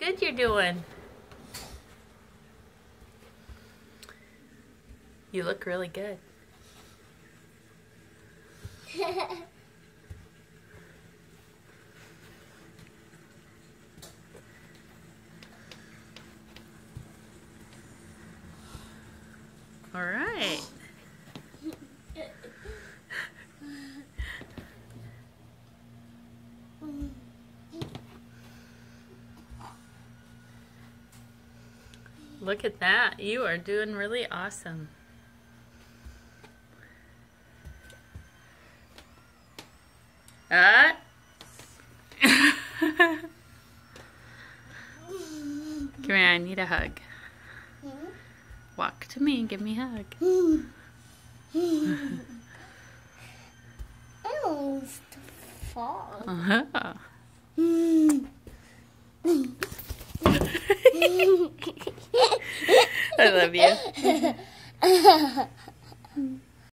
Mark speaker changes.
Speaker 1: good you're doing. You look really good. All right. Look at that. You are doing really awesome. Come here, I need a hug. Walk to me and give me a hug.
Speaker 2: I almost fall.
Speaker 1: I love you.